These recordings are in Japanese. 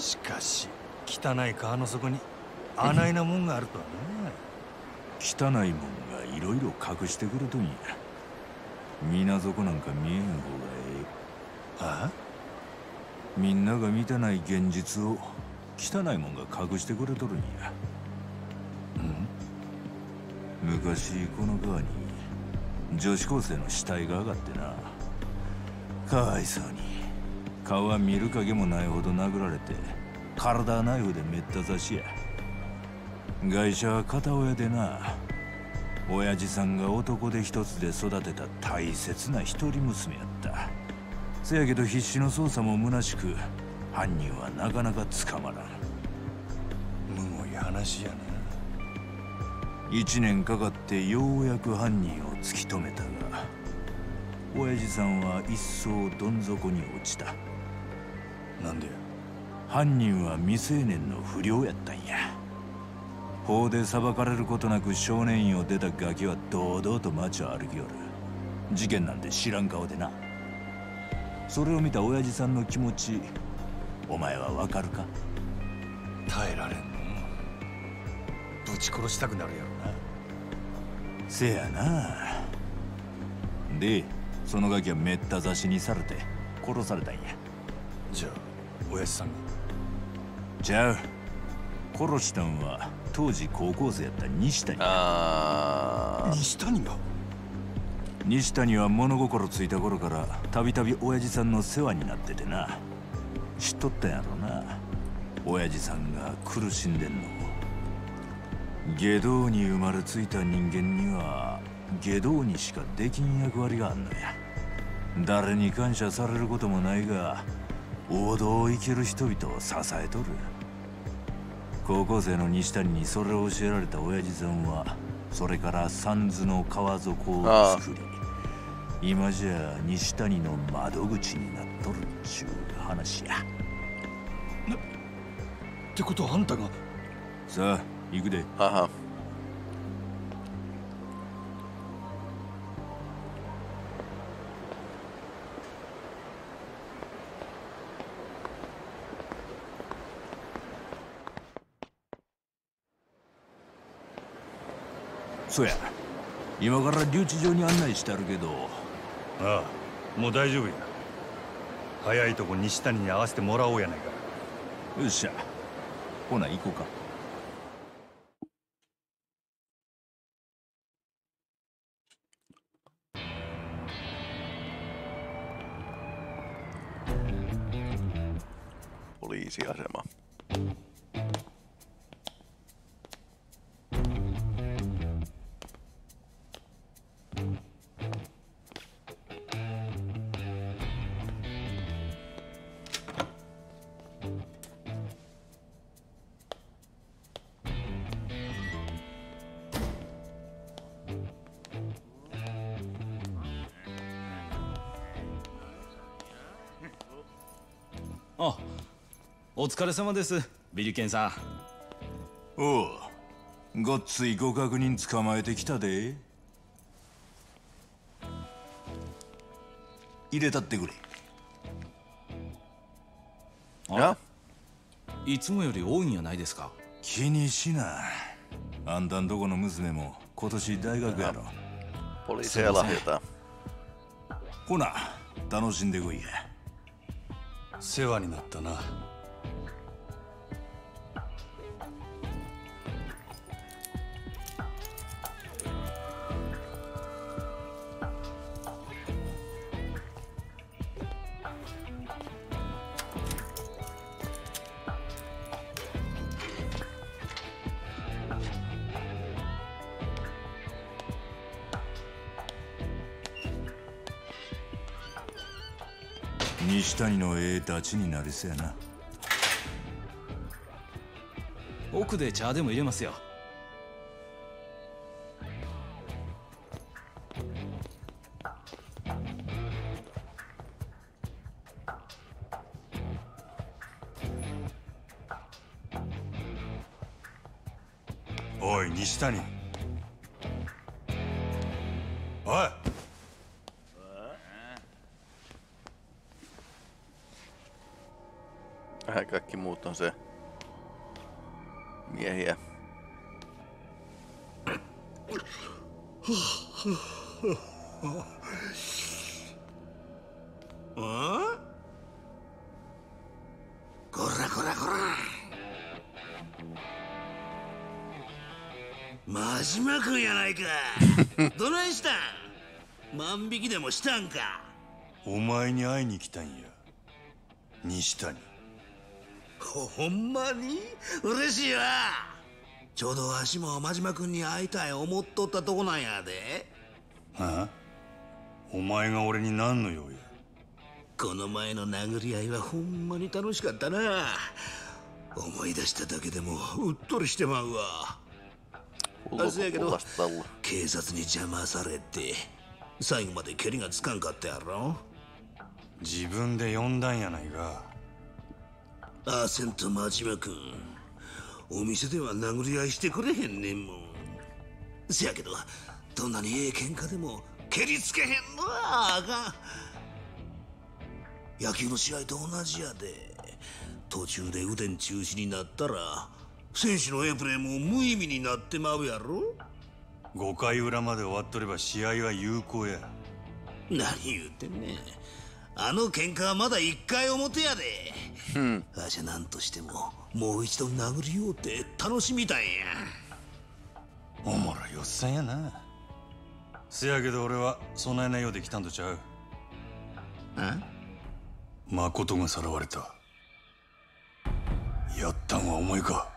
しかし汚い川の底にあないなもんがあるとはな。汚いもんがいろいろ隠してくるとんや。水底なんか見えへん方がああ。 みんなが見てない現実を汚いもんが隠してくれとるんや。昔この川に女子高生の死体が上がってな。かわいそうに顔は見る影もないほど殴られて、体はナイフでめった刺しや。ガイシャは片親でな。親父さんが男で一つで育てた大切な一人娘やった。せやけど必死の捜査も虚しく、犯人はなかなか捕まらん。 むごい話やな。 1年かかってようやく犯人を突き止めたが、親父さんは一層どん底に落ちた。 なんでや。 犯人は未成年の不良やったんや。法で裁かれることなく少年院を出たガキは堂々と街を歩きよる。事件なんて知らん顔でな。それを見た親父さんの気持ち、お前はわかるか？ 耐えられんの。ぶち殺したくなるやろな。 せやな。で、そのガキはめった刺しにされて殺されたんや。 じゃあ親父さんが。 ちゃう。殺したんは当時高校生やった西谷。 西谷が。 西谷は物心ついた頃からたびたび親父さんの世話になっててな。知っとったんやろな、親父さんが苦しんでんのを。外道に生まれついた人間には外道にしかできん役割があんのや。誰に感謝されることもないが、王道を生きる人々を支えとる。高校生の西谷にそれを教えられた親父さんは、それから三途の川底を作り、今じゃ西谷の窓口になっとるっちゅう話や。 ってことはあんたが。 さあ行くで。そうや、今から留置場に案内してあるけど。 ああ、もう大丈夫や。早いとこ西谷に会わせてもらおうやないか。 よっしゃ、ほな行こうか。 poliisiasema. あ、お疲れ様です、ビリケンさん。おう、ごっついご確認捕まえてきたで。入れたってくれ。 あ、いつもより多いんやないですか。 気にしな。あんたんとこの娘も今年大学やろ。 poliisia lahjotaan. ほな、楽しんでこいや。 世話になったな。 西谷のダチになりそうやな。 奥で茶でも入れますよ。 おい西谷、おい。 Kaikki muut on miehiä. Korra. 真島君やないか。どないしたん？万引きでもしたんか？ お前に会いに来たんや、西谷。 ほんまに嬉しいわ。ちょうどわしも真島君に会いたい思っとったとこなんやで。 ああ、お前が俺に何の用や。 この前の殴り合いはほんまに楽しかったな。思い出しただけでもうっとりしてまうわ。せやけど警察に邪魔されて最後まで蹴りがつかんかったやろ。 自分で呼んだんやないか。 アーセンと真島君、お店では殴り合いしてくれへんねんもん。せやけどどんなにええ喧嘩でも蹴りつけへんのはあかん。野球の試合と同じやで。途中で腕ん中止になったら選手のエプレーも無意味になってまうやろ。 5回裏まで終わっとれば試合は有効や。 何言うてんねん。あの喧嘩はまだ1回表やで。わしは何としてももう一度殴りようって楽しみたんや。 おもろいおっさんやな。せやけど俺は備えないようで来たんとちゃう。誠がさらわれた。やったんはお前か。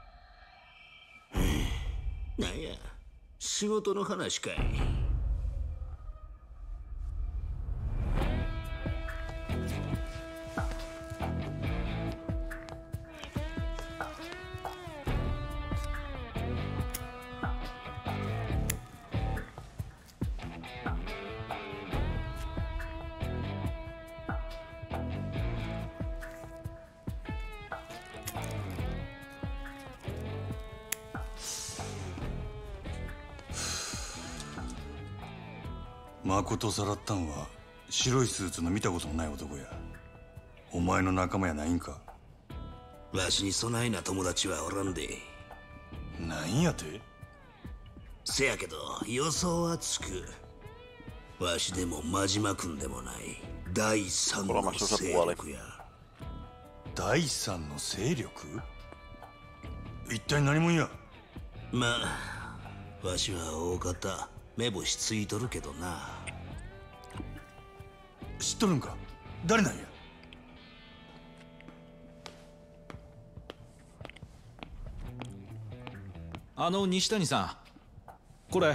なんや、仕事の話かい。 誠をさらったんは白いスーツの見たことのない男や。お前の仲間やないんか。 わしにそないな友達はおらんで。 なんやて。 せやけど予想はつく。わしでも真島君でもない第三の勢力や。 第三の勢力？一体何者や。 まあわしは大方目星ついとるけどな。 知っとるんか。誰なんや。 西谷さん、これ。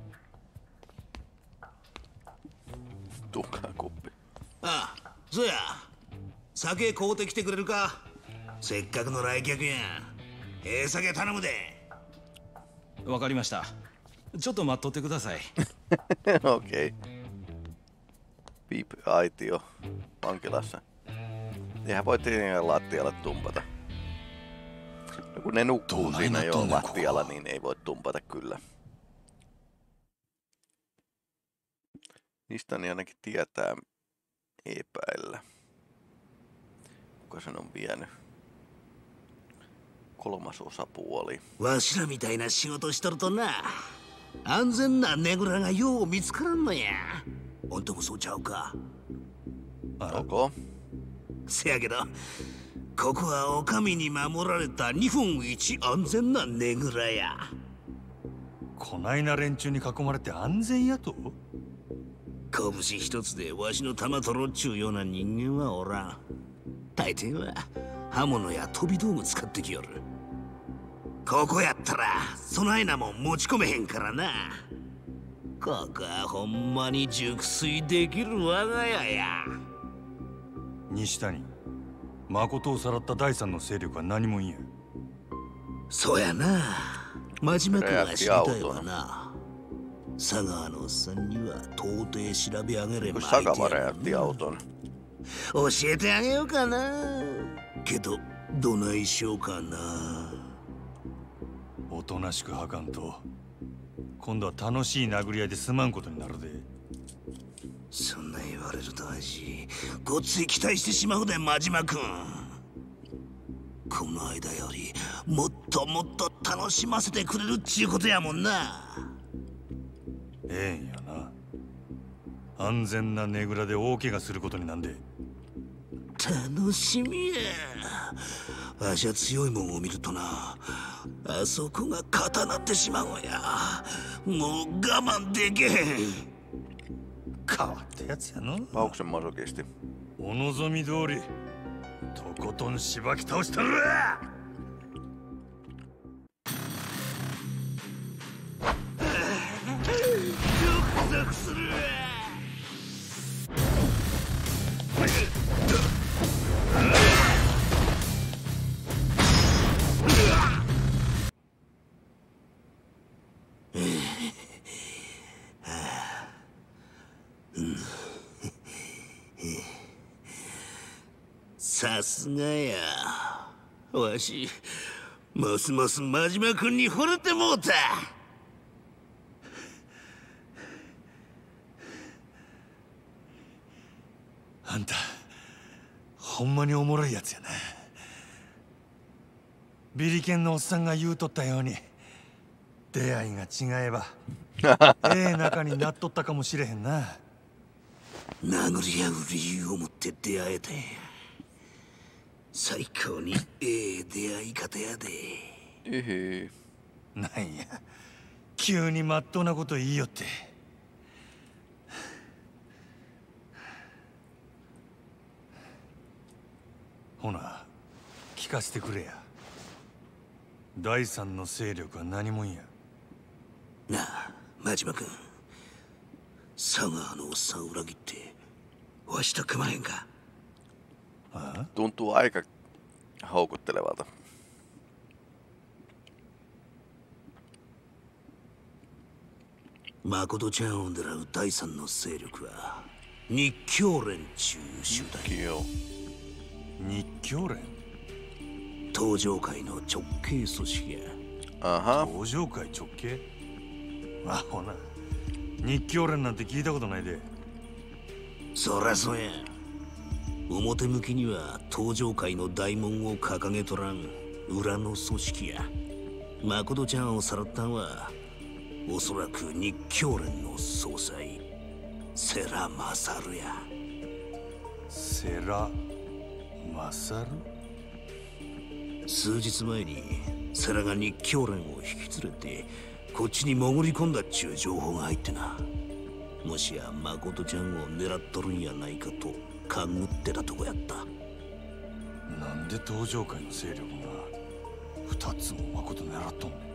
どうかコッペ。 ああ、そうや。酒買うてきてくれるか。せっかくの来客や。ええ酒頼むで。 わかりました。ちょっと待っとってください。 Okei. Piip-aitio vankilassa. Eihän voi tietenkään lattialle tumpata. No kun ne nukkuu siinä jo lattialla, niin ei voi tumpata kyllä. Niistä niin ainakin tietää epäillä. Kuka sen on vienyt? kolmas osapuoli. わしらみたいな仕事しとるとな、安全なねぐらがよう見つからんのや。ほんともそうちゃうか。 どこ？ せやけど、ここはお上に守られた日本一安全なねぐらや。 こないな連中に囲まれて安全やと？ 拳一つでわしの玉取ろっちゅうような人間はおらん。大抵は刃物や飛び道具使ってきよる。ここやったらそないなもん持ち込めへんからな。ここはほんまに熟睡できる我が家や。 西谷、誠をさらった第三の勢力は何もんや。 そうやな。真島君は知りたいわな。佐川のおっさんには到底調べ上げれば相手やんな。教えてあげようかな。けどどないしようかな。 おとなしくはかんと今度は楽しい殴り合いで済まんことになるで。 そんな言われるとわしごっつい期待してしまうで。真島君この間よりもっともっと楽しませてくれるっちゅうことやもんな。 ええんやな。安全なねぐらで大怪我することになんで。 楽しみや。わしは強いもんを見るとな、あそこが固なってしまうんや。もう我慢できへん。 変わったやつやの。 Onko se masokisti? お望み通りとことんしばき倒したる。 ゾクゾクする。さすがや。わしますます真島君に惚れてもうた。 あんたほんまにおもろいやつやな。ビリケンのおっさんが言うとったように、出会いが違えばええ仲になっとったかもしれへんな。 殴り合う理由を持って出会えたんや。最高にええ出会い方やで。 Ihi. なんや急にまっとうなこと言いよって。ほな聞かせてくれや。第三の勢力は何者や。 なあ真島君、佐川のおっさんを裏切ってわしと組まへんか。 Tuntuu aika houkuttelevalta. 誠ちゃんを狙う第三の勢力は日教連中集団。 Joo. 日教連。 東上会の直系組織や。 Aha. 東上会直系。あほな日教連なんて聞いたことないで。 そらそうや。表向きには東上会の大門を掲げとらん裏の組織や。誠ちゃんをさらったんはおそらく日教連の総裁世良勝や。 世良勝。 数日前に世良が日教連を引き連れてこっちに潜り込んだっちゅう情報が入ってな。もしや誠ちゃんを狙っとるんやないかと勘ぐってたとこやった。 なんで東上会の勢力が2つも誠狙っとんねん。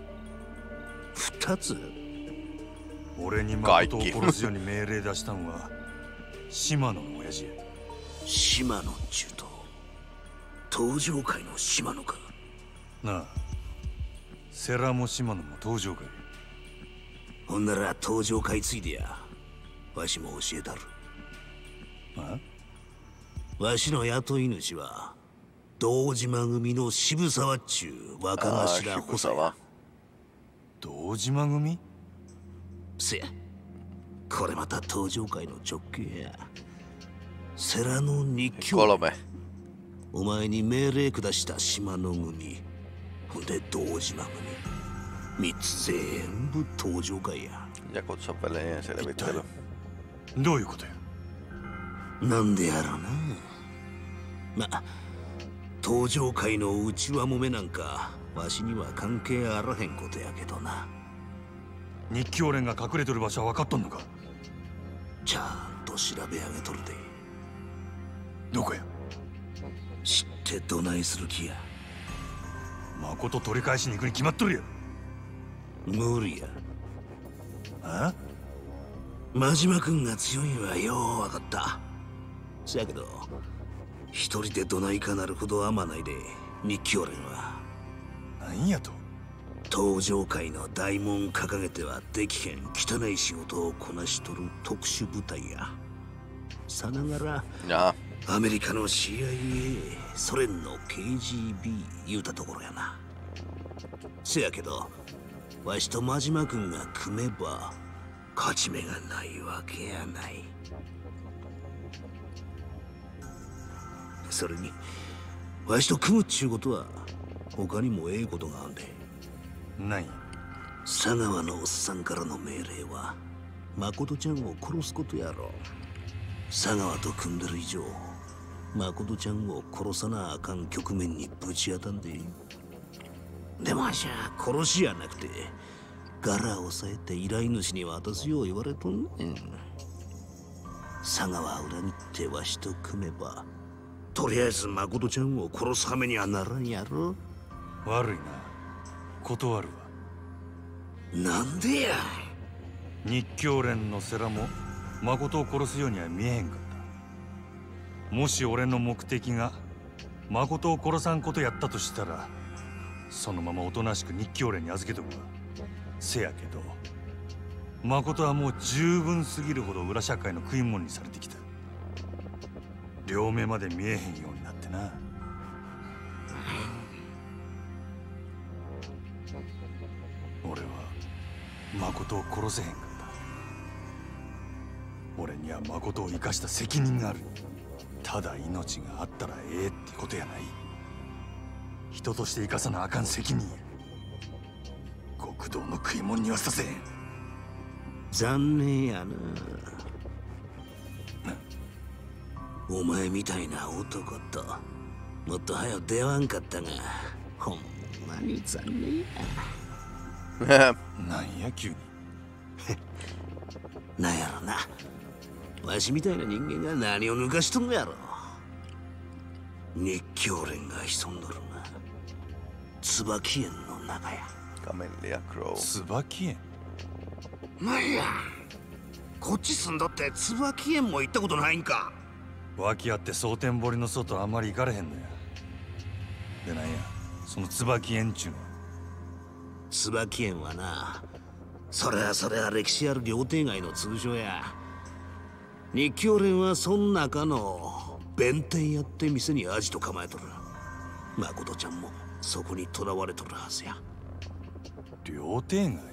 2つ？ 俺に誠を殺すように命令出したんは島野の親父や。 島野っちゅうと東上会の島野か。 なあ世良も島野も東上会。 ほんなら東上会ついでや。わしも教えたる。 あわしの雇い主は堂島組の渋沢っちゅう若頭補佐や。 堂島組。 せや、これまた東上会の直系や。世良の日教。 3. お前に命令下した島の組、ほんで堂島組、3つ全部東上会や。 Jakutsan välien selvittely. どういうことや。 なんでやろな。ま、東上会の内輪もめなんかわしには関係あらへんことやけどな。 日教連が隠れとる場所は分かっとんのか。 ちゃんと調べ上げとるで。 どこや。 知ってどないする気や。 誠取り返しに行くに決まっとるや。 無理や。 あ真島君が強いんはよう分かった。せやけど一人でどないかなるほど甘ないで。日教連はなんやと。 東上会の大門掲げてはできへん汚い仕事をこなしとる特殊部隊や。さながら Jaa. アメリカの CIA、ソ連の KGB 言うたところやな。せやけどわしと真島君が組めば勝ち目がないわけやない。それにわしと組むっちゅうことは他にもええことがあんで。 何？ 佐川のおっさんからの命令は誠ちゃんを殺すことやろ。佐川と組んでる以上誠ちゃんを殺さなあかん局面にぶち当たんで。でもじゃあ殺しやなくてガラを押さえて依頼主に渡すよう言われとんねん。佐川を裏切ってわしと組めばとりあえず誠ちゃんを殺すはめにはならんやろ。 悪いな。断るわ。 なんでや。 日教連の世良も誠を殺すようには見えへんかった。もし俺の目的が誠を殺さんことやったとしたら、そのままおとなしく日教連に預けとくわ。せやけど誠はもう十分すぎるほど裏社会の食い物にされてきた。両目まで見えへんようになってな。俺は誠を殺せへんかった。俺には誠を生かした責任がある。ただ命があったらええってことやない。人として生かさなあかん責任や。極道の食い物にはさせへん。 残念やな。お前みたいな男ともっと早く出わんかったが、ほんまに残念や。 なんや急に。 なんやろな。わしみたいな人間が何を抜かしとんのやろ。日教連が潜んどるな。椿園の中や。 カメリアクロウ。 椿園。 なんや、こっち住んだって椿園も行ったことないんか。 脇あって蒼天堀の外あんまり行かれへんのや。でなんやその椿園ちゅうのは。 椿園はな、それは歴史ある料亭街の通称や。日教連はそん中の弁天やって店にアジト構えとる。誠ちゃんもそこに囚われとるはずや。 料亭街？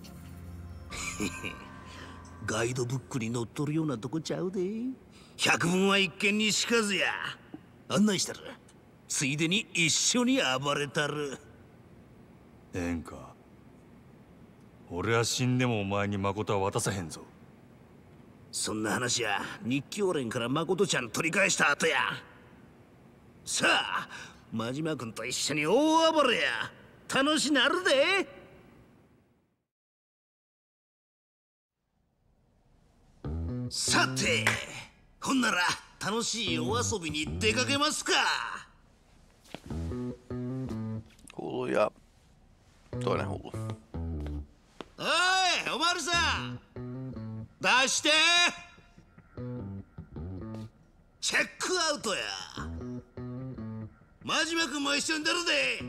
ガイドブックに載っとるようなとこちゃうで。百聞は一見にしかずや。案内したる。ついでに一緒に暴れたる。 ええんか。俺は死んでもお前に誠は渡さへんぞ。 そんな話や日教連から誠ちゃん取り返した後や。さあ真島君と一緒に大暴れや。楽しなるで。さてほんなら楽しいお遊びに出かけますか。 Hullu ja toinen hullu. おいおまるさん出して。チェックアウトや。真島君も一緒に出るで。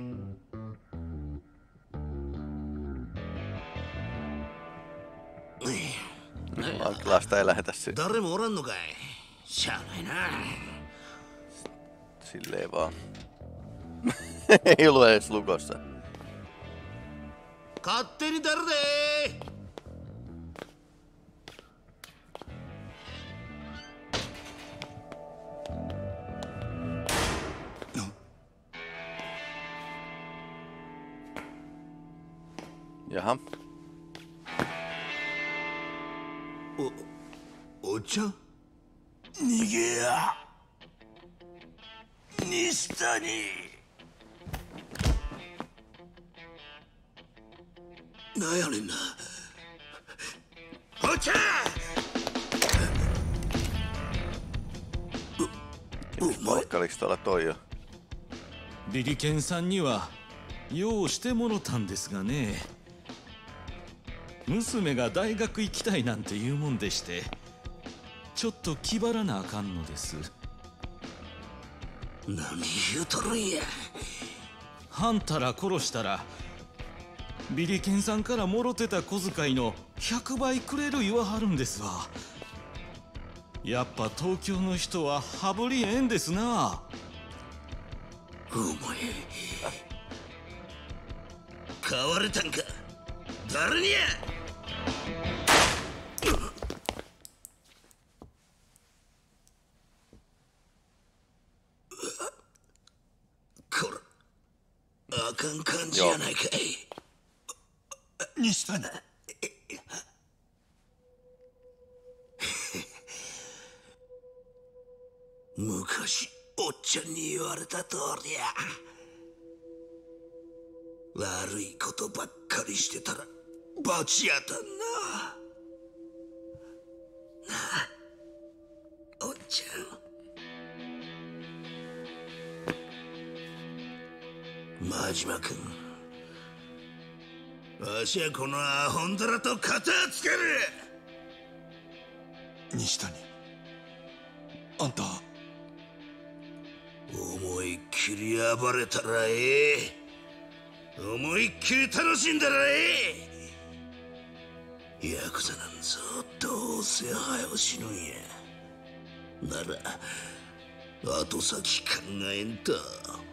Vankilasta ei lähetä 誰もおらんのかい。しゃあないな。 silleen vaan. Ei ollut edes lukossa. 勝手に出るで。 Jaha. お茶。 逃げや西谷。 なんやねんな。お茶。 Palkkalistalla toi jo. ビリケンさんには用してもろたんですがね。娘が大学行きたいなんて言うもんでして、ちょっと気張らなあかんのです。 何言うとるんや。 はんたら殺したらビリケンさんからもろてた小遣いの100倍くれる言わはるんですわ。やっぱ東京の人は羽振りええんですな。 お前買われたんか。誰にや。こらかん感じやないかい。 西谷。 昔おっちゃんに言われた通りや。悪いことばっかりしてたら罰やだな。なあおっちゃん。真島君、わしはこのアホンダラと片つける。 西谷、あんた思いっきり暴れたらええ。思いっきり楽しんだらええ。ヤクザなんぞどうせ早う死ぬんや。なら後先考えんと。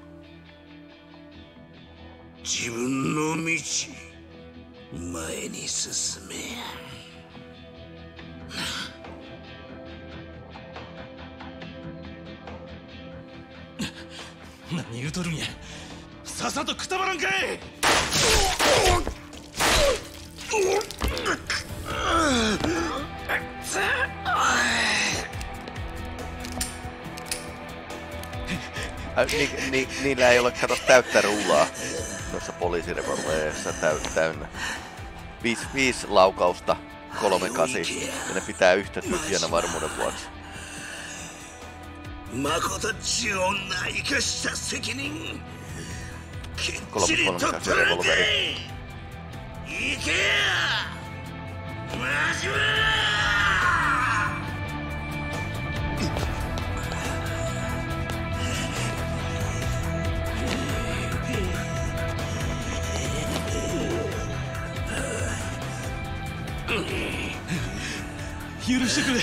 自分の道前に進めや。 何言うとるんや。さっさとくたばらんかい。 Niillä ei ole kato täyttä rullaa noissa poliisirevolvereissa täynnä. 5 laukausta, 3 kasi, ja ne pitää yhtä tyhjänä varmuuden vuoksi. 誠っちゅう女生かした責任きっちりと取るかい。行けや真島。 許してくれ。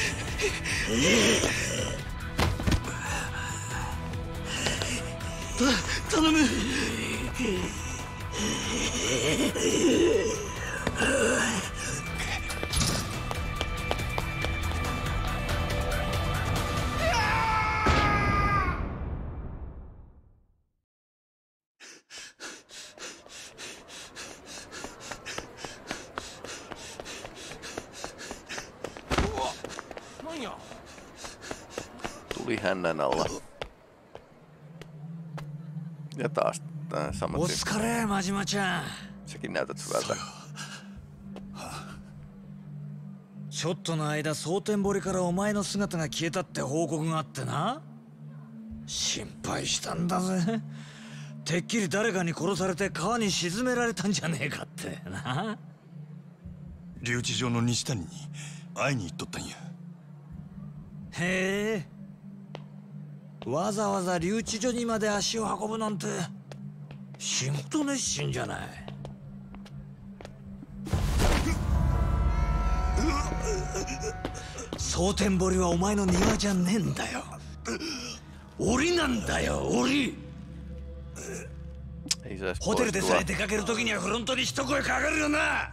頼む。 Tuli hännän alla. Ja taas tää sama tyyppi. お疲れ、真島ちゃん。 Säkin näytät hyvältä. ちょっとの間、蒼天堀からお前の姿が消えたって報告があってな。心配したんだぜ。てっきり誰かに殺されて川に沈められたんじゃねえかってな。 留置場の西谷に会いに行っとったんや。 へえ。わざわざ留置所にまで足を運ぶなんて仕事熱心じゃない。蒼天堀はお前の庭じゃねえんだよ。檻なんだよ、檻。ホテルでさえ出かける時にはフロントに一声かかるよな。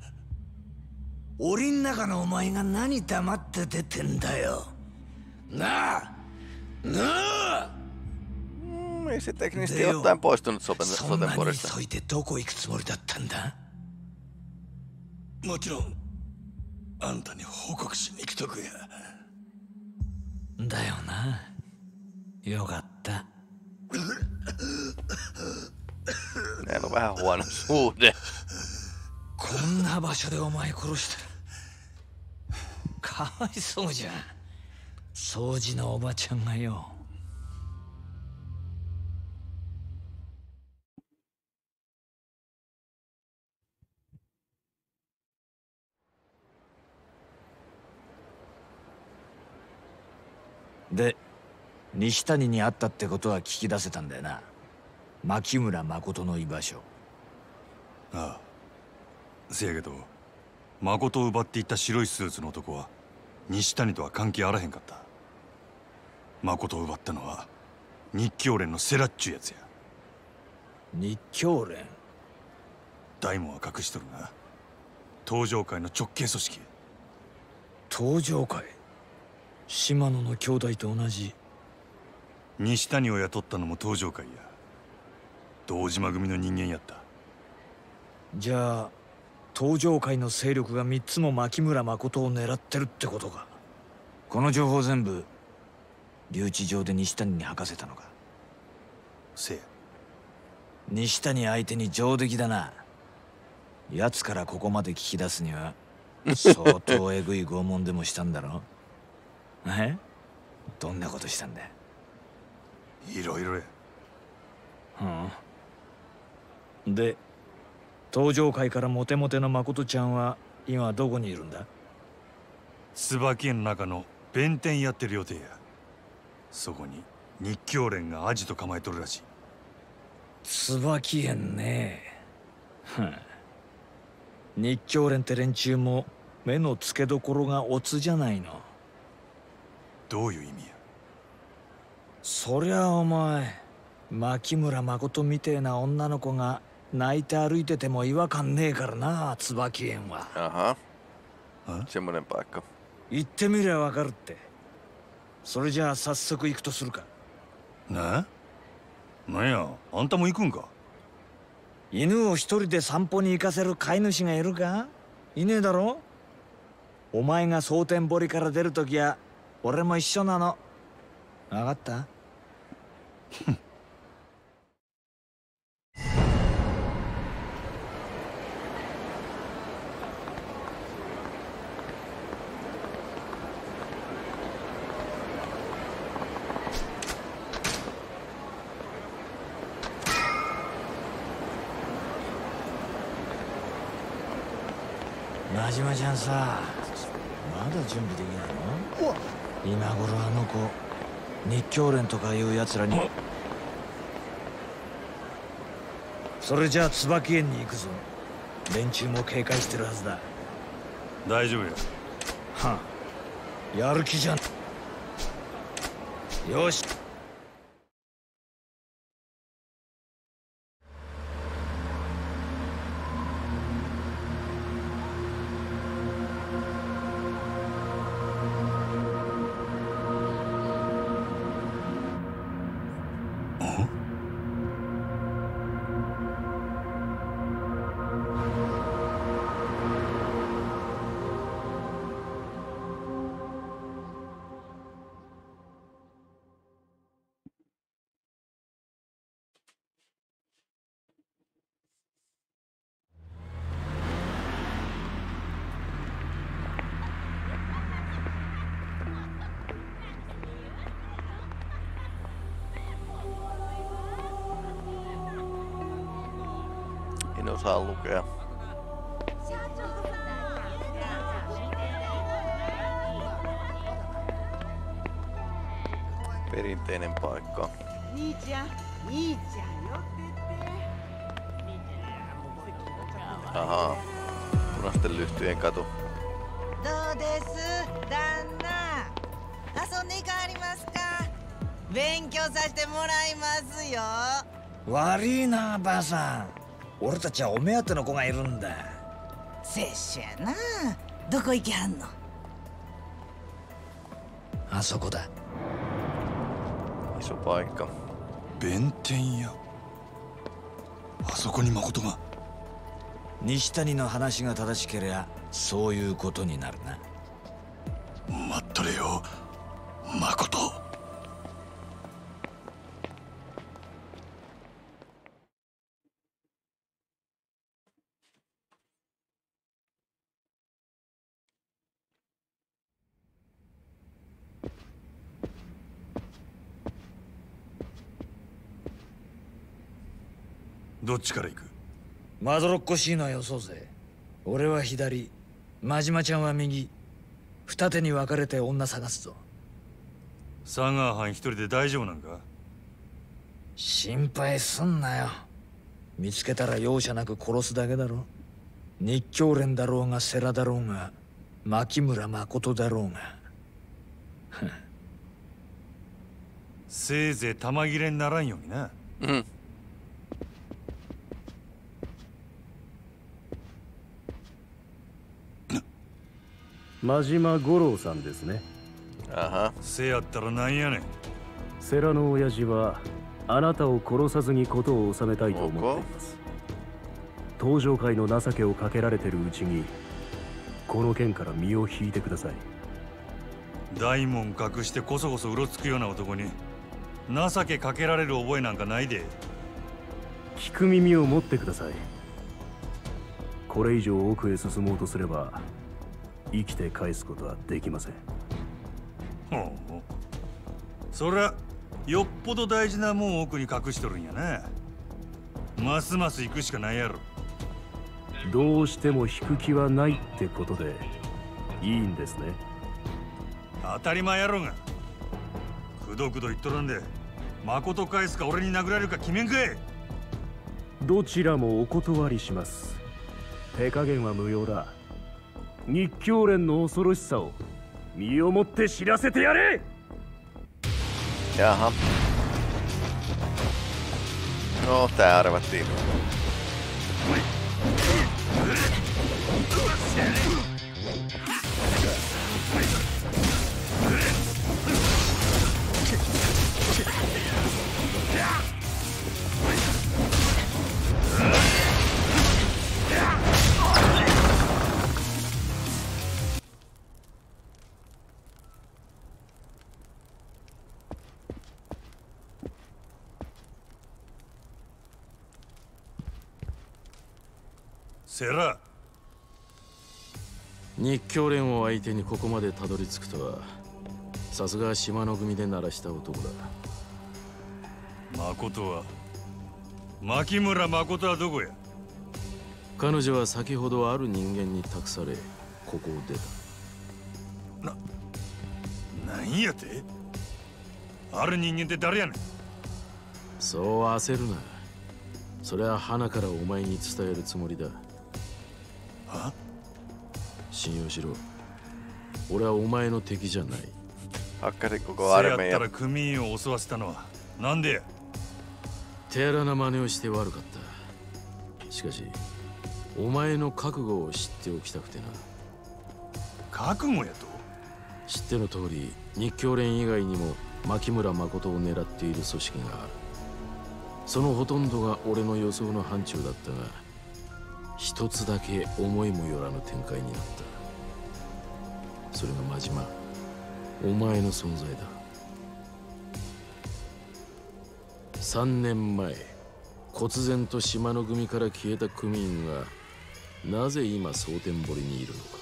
檻ん中のお前が何黙って出てんだよ。なあなあ。 Ei se teknisesti ottaen poistunut Sotenborista. そんなに急いでどこ行くつもりだったんだ。 もちろんあんたに報告しに来とくや。 だよな。よかった。 Näillä on vähän huono suhde. こんな場所でお前殺したらかわいそうじゃん。掃除のおばちゃんがよ。で、西谷に会ったってことは聞き出せたんだよな。牧村誠の居場所。 ああ、せやけど誠を奪っていった白いスーツの男は西谷とは関係あらへんかった。誠を奪ったのは日教連のセラっちゅうやつや。 日教連？ 大門は隠しとるが東上会の直系組織。 東上会？島野の兄弟と同じ。 西谷を雇ったのも東上会や。 堂島組の人間やった。 じゃあ東上界の勢力が3つも牧村誠を狙ってるってことか。この情報全部留置場で西谷に吐かせたのか。 せや。 西谷相手に上出来だな。奴からここまで聞き出すには相当えぐい拷問でもしたんだろ。どんなことしたんだ。 いろいろや。 で東上界からモテモテの誠ちゃんは今どこにいるんだ。 椿園の中の弁天やってる予定や。そこに日教連がアジト構えとるらしい。 椿園ね。日教連って連中も目の付けどころがオツじゃないの。 どういう意味や。 そりゃお前牧村誠みてえな女の子が泣いて歩いてても違和感ねえからな、椿園は。 semmonen paikka。 行ってみりゃわかるって。それじゃあ早速行くとするか。 なんや、あんたも行くんか。 犬を一人で散歩に行かせる飼い主がいるか。いねえだろ。お前が蒼天堀から出るときは俺も一緒なの。分かった。真島ちゃんさ、まだ準備できないの？今頃あの子日教連とかいうやつらに。それじゃあ椿園に行くぞ。連中も警戒してるはずだ。 大丈夫や。 やる気じゃん。よし。 En osaa lukea. Perinteinen paikka. Ahaa. Punaisten lyhtyjen katu. どうです旦那、遊んでいかはりますか。勉強させてもらいますよ。 悪いなばあさん、俺たちはお目当ての子がいるんだ。 拙者やな。どこ行きはんの。 あそこだ。 Iso paikka. 弁天屋。あそこに誠が。 西谷の話が正しけりゃそういうことになるな。 待っとれよ誠。どっちから行く。 まどろっこしいのはよそうぜ。俺は左、真島ちゃんは右。二手に分かれて女探すぞ。 佐川藩一人で大丈夫なんか。 心配すんなよ。見つけたら容赦なく殺すだけだろ。日教連だろうが世良だろうが牧村誠だろうが。 せいぜい玉切れにならんようにな。 うん。 真島五郎さんですね。 あは。 せやったらなんやねん。 世良の親父はあなたを殺さずに事を収めたいと思っています。登場界の情けをかけられてるうちにこの件から身を引いてください。 大門隠してこそこそうろつくような男に情けかけられる覚えなんかないで。 聞く耳を持ってください。これ以上奥へ進もうとすれば生きて返すことはできません。 ほう、そりゃよっぽど大事なもんを奥に隠しとるんやな。ますます行くしかないやろ。 どうしても引く気はないってことでいいんですね。 当たり前やろが。くどくど言っとるんで誠返すか俺に殴られるか決めんかい。 どちらもお断りします。手加減は無用だ。日教連の恐ろしさを身をもって知らせてやれ。 Jaha. No, tää arvattiin. セラ、 日教連を相手にここまでたどり着くとはさすが島の組で鳴らした男だ。 誠は牧村誠はどこや。 彼女は先ほどある人間に託されここを出た。 なんやて。ある人間って誰やねん。 そう焦るな。それは花からお前に伝えるつもりだ。 は？ 信用しろ。俺はお前の敵じゃない。 Hakkasi koko せやった armeija. ら組員を襲わせたのはなんでや。 手荒な真似をして悪かった。しかしお前の覚悟を知っておきたくてな。 覚悟やと。 知っての通り日教連以外にも牧村誠を狙っている組織がある。そのほとんどが俺の予想の範疇だったが、一つだけ思いもよらぬ展開になった。それが真島、お前の存在だ。3年前忽然と島の組から消えた組員がなぜ今蒼天堀にいるのか。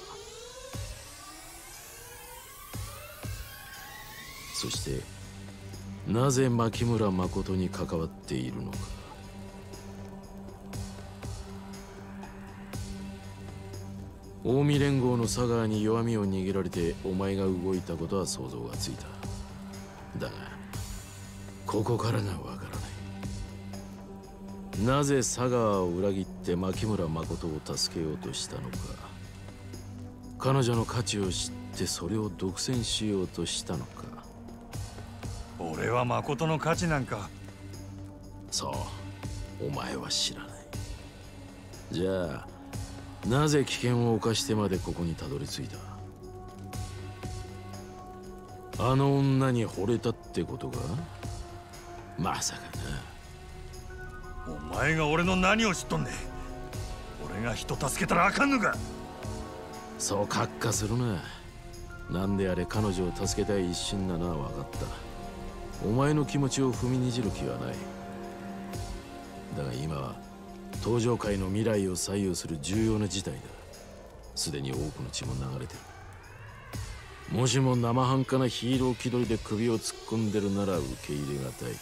そしてなぜ牧村誠に関わっているのか。近江連合の佐川に弱みを握られてお前が動いたことは想像がついた。だがここからがわからない。なぜ佐川を裏切って牧村誠を助けようとしたのか。彼女の価値を知ってそれを独占しようとしたのか。 俺は誠の価値なんか。 そうお前は知らない。じゃあなぜ危険を冒してまでここにたどり着いた。あの女に惚れたってことか。まさかな。お前が俺の何を知っとんねん。俺が人助けたらあかんのか。 そうカッカするな。なんであれ彼女を助けたい一心なのは分かった。お前の気持ちを踏みにじる気はない。だが今は登場界の未来を左右する重要な事態だ。すでに多くの血も流れてる。もしも生半可なヒーロー気取りで首を突っ込んでるなら受け入れがたい。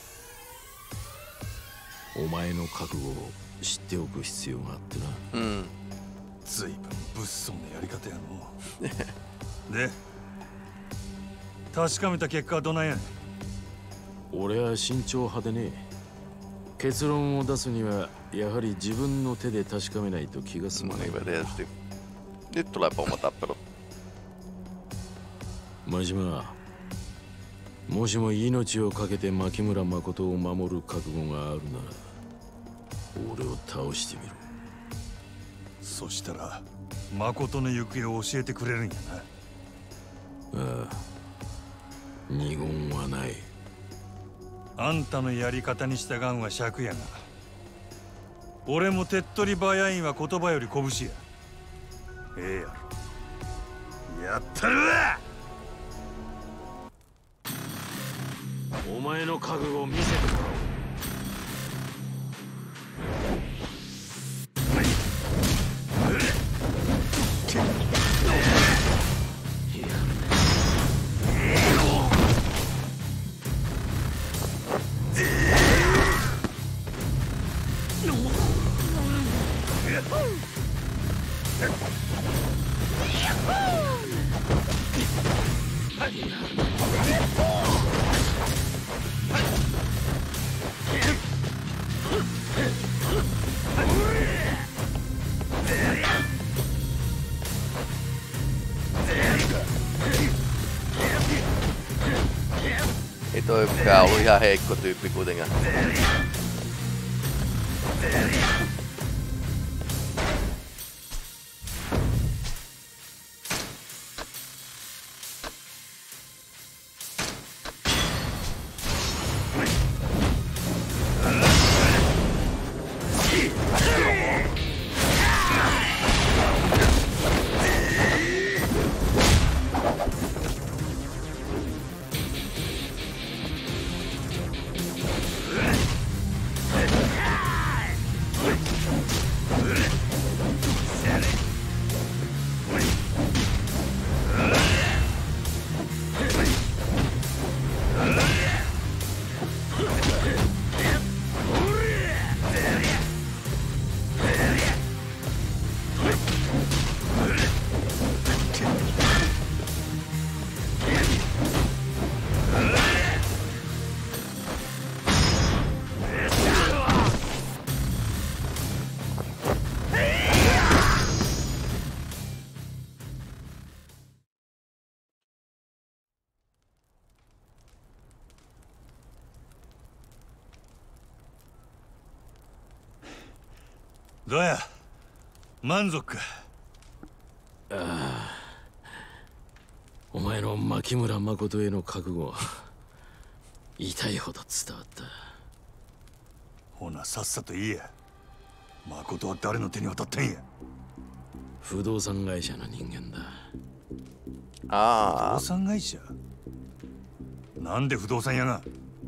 お前の覚悟を知っておく必要があってな。 ずいぶん物騒なやり方やので確かめた結果はどないやねん。 俺は慎重派でね。結論を出すにはやはり自分の手で確かめないと気が済まない。 Nyt tulee pomotappelu. 真島、もしも命を懸けて牧村誠を守る覚悟があるなら俺を倒してみろ。 そしたら誠の行方を教えてくれるんやな。 ああ、二言はない。 あんたのやり方に従うんは尺やが、俺も手っ取り早いんは言葉より拳や。ええやろ。やったるわ。 お前の覚悟を見せてもらおう。 Ei toi mikään ollut ihan heikko tyyppi kuitenkaan. どうや、満足か。 ああ、お前の牧村誠への覚悟は痛いほど伝わった。 ほなさっさと言えや。誠は誰の手に渡ったんや。 不動産会社の人間だ。 ああ。 不動産会社？なんで不動産屋が？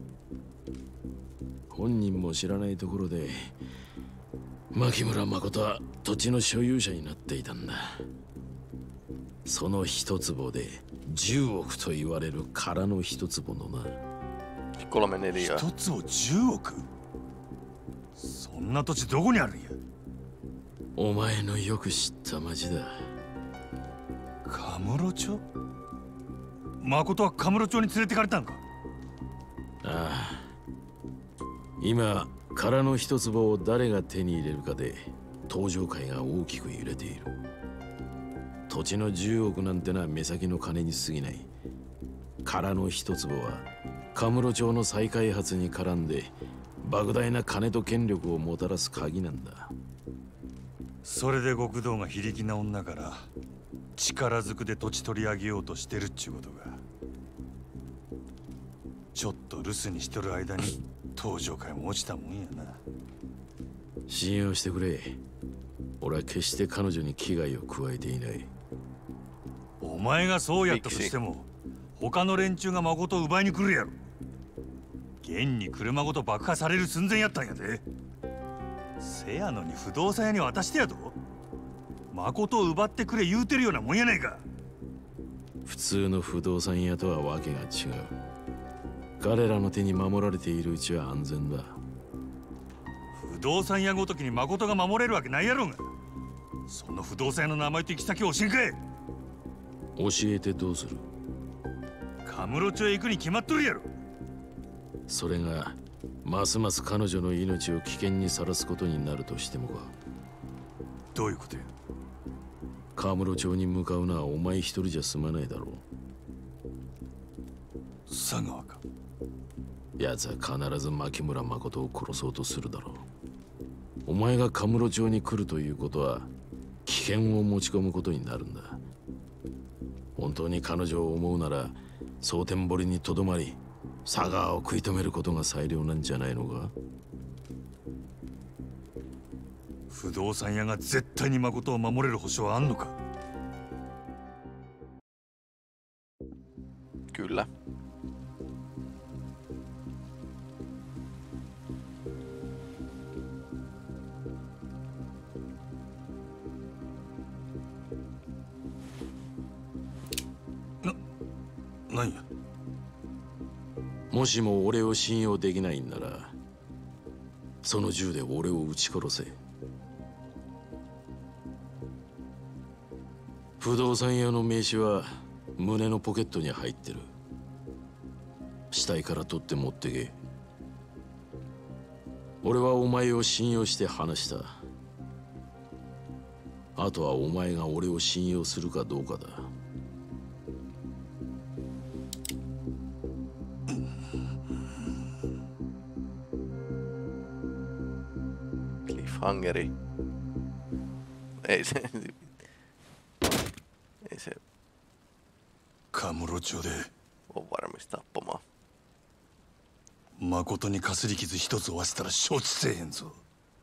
本人も知らないところで牧村誠は土地の所有者になっていたんだ。その一坪で10億と言われる空の一坪のな。 3、4。 一坪10億？そんな土地どこにあるんや？ お前のよく知った町だ。 カムロ町？誠はカムロ町に連れてかれたんか？ ああ。今空の一坪を誰が手に入れるかで登場界が大きく揺れている。土地の10億なんてのは目先の金に過ぎない。空の一坪はカムロ町の再開発に絡んで莫大な金と権力をもたらす鍵なんだ。 それで極道が非力な女から力ずくで土地取り上げようとしてるっちゅうことが。ちょっと留守にしとる間に登場界も落ちたもんやな。 信用してくれ。俺は決して彼女に危害を加えていない。 お前がそうやったとしても他の連中が誠を奪いに来るやろ。現に車ごと爆破される寸前やったんやで。せやのに不動産屋に渡してやと？誠を奪ってくれ言うてるようなもんやないか。 普通の不動産屋とはわけが違う。彼らの手に守られているうちは安全だ。 不動産屋ごときに誠が守れるわけないやろうが。その不動産屋の名前と行き先を教えんかい。 教えてどうする？ カムロ町へ行くに決まっとるやろ。 それがますます彼女の命を危険にさらすことになるとしてもか。 どういうことや？ カムロ町に向かうのはお前一人じゃ済まないだろう。 佐川か。 奴は必ず牧村誠を殺そうとするだろう。お前がカムロ町に来るということは危険を持ち込むことになるんだ。本当に彼女を思うなら蒼天堀にとどまり佐川を食い止めることが最良なんじゃないのか。 不動産屋が絶対に誠を守れる保証はあんのか。 Kyllä. 何や。 もしも俺を信用できないんなら、その銃で俺を撃ち殺せ。不動産屋の名刺は胸のポケットに入ってる。死体から取って持ってけ。俺はお前を信用して話した。あとはお前が俺を信用するかどうかだ。 Cliffhangeri. Ei se... Ei se カムロ町で ole varmis tappamaan. 誠にかすり傷一つ負わせたら承知せえへんぞ。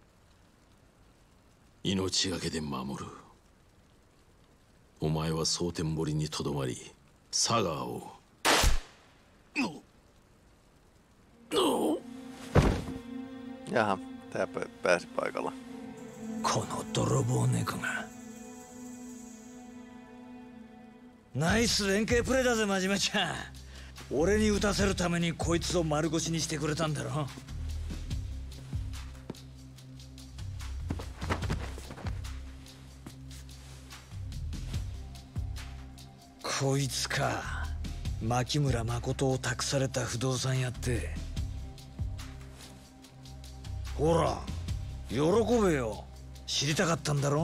命がけで守る。お前は蒼天堀にとどまり佐川を。 Jaha, tää pääsi paikalla. この泥棒猫が。ナイス連携プレーだぜ、真島ちゃん。俺に撃たせるためにこいつを丸腰にしてくれたんだろ。こいつか。牧村誠を託された不動産屋って。ほら喜べよ。知りたかったんだろ。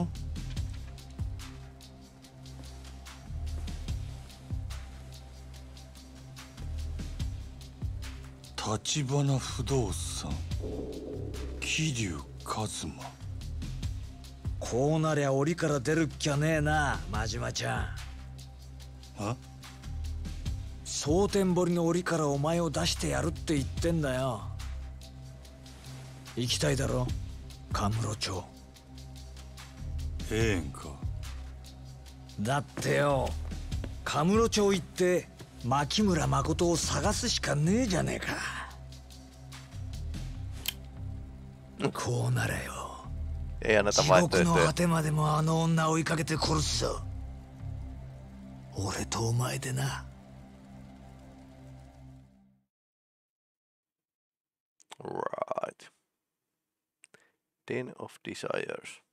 立花不動産桐生一馬。 こうなりゃ檻から出るっきゃねえな、真島ちゃん。 あ、 蒼天堀の檻からお前を出してやるって言ってんだよ。行きたいだろ、カムロ町。 ええんか。 だってよ、カムロ町行って牧村誠を探すしかねえじゃねえか。こうならよ、 Ei anneta 地獄の vaihtoehtoja. 果てまでもあの女を追いかけて殺すぞ。俺とお前でな。 Right. Den of Desires.